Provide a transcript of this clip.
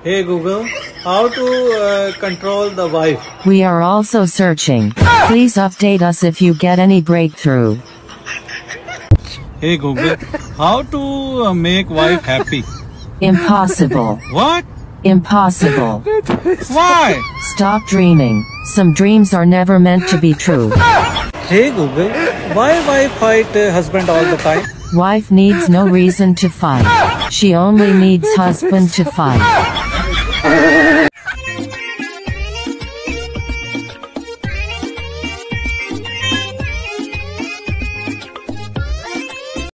Hey Google, how to control the wife? We are also searching. Please update us if you get any breakthrough. Hey Google, how to make wife happy? Impossible. What? Impossible. Why? Stop dreaming. Some dreams are never meant to be true. Hey Google, why wife fight husband all the time? Wife needs no reason to fight. She only needs husband to fight.